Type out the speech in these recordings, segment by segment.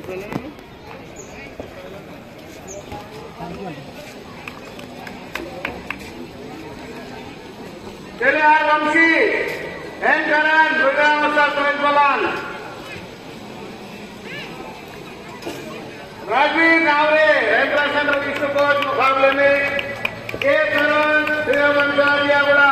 चले यार वंशी एन करण गुजरात मस्तर सुरेश बलान राजवीर नावरे रेंद्रासन विश्व कोच मुकाबले में के करण श्रीरामचार्यागुड़ा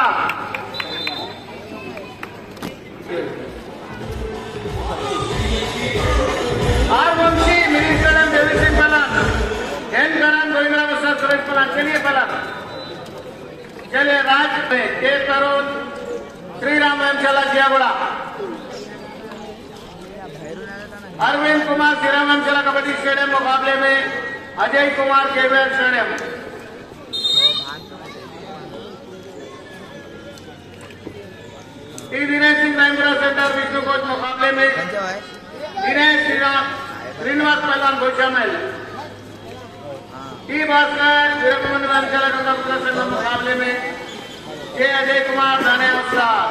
R Vamshi mini stadium Devi Singh बलान एन करण गुजरात मस्तर सुरेश बलान चलिए बलान चलिए राज में के तरुण श्रीराम वंशाला जियागुड़ा अरविंद कुमार श्रीराम वंशाला कबड्डी स्टेडियम मुकाबले में Ajay Kumar KVR stadium T Dinesh Singh रायपुरा सेंटर विष्णु कोच मुकाबले में दिनेश श्रीनिवास पहलवान गोशामेल टी भास्कर वीरकुमार वंशाला गंगापुत्र सेंटर मुकाबले में के अजय कुमार धाने अवसर